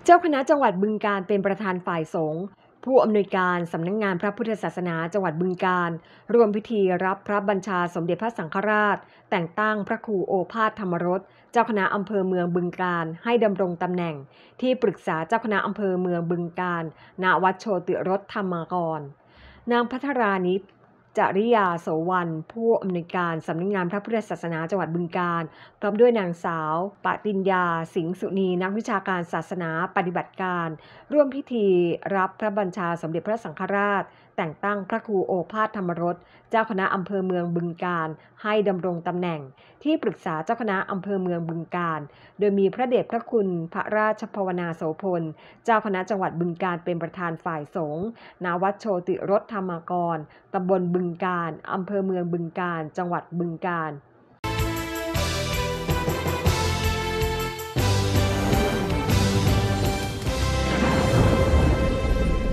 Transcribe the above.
เจ้าคณะจังหวัดบึงกาฬเป็นประธานฝ่ายสงฆ์ผู้อำนวยการสำนักงานพระพุทธศาสนาจังหวัดบึงกาฬร่วมพิธีรับพระบัญชาสมเด็จพระสังฆราชแต่งตั้งพระครูโอภาสธรรมรสเจ้าคณะอำเภอเมืองบึงกาฬให้ดำรงตำแหน่งที่ปรึกษาเจ้าคณะอำเภอเมืองบึงกาฬณวัดโชติรสธรรมากรนางพัทรานิชจริยาโสวรรณผู้อำนวยการสำนักงานพระพุทธศาสนาจังหวัดบึงกาฬพร้อมด้วยนางสาวปติญญาสิงห์สุนีนักวิชาการศาสนาปฏิบัติการร่วมพิธีรับพระบัญชาสมเด็จพระสังฆราชแต่งตั้งพระครูโอภาสธรรมรสเจ้าคณะอำเภอเมืองบึงกาฬให้ดำรงตำแหน่งที่ปรึกษาเจ้าคณะอำเภอเมืองบึงกาฬโดยมีพระเดชพระคุณพระราชภาวนาโสพลเจ้าคณะจังหวัดบึงกาฬเป็นประธานฝ่ายสงฆ์ณวัดโชติรสธรรมากรตำบลบึงกาฬอำเภอเมืองบึงกาฬจังหวัดบึงกาฬ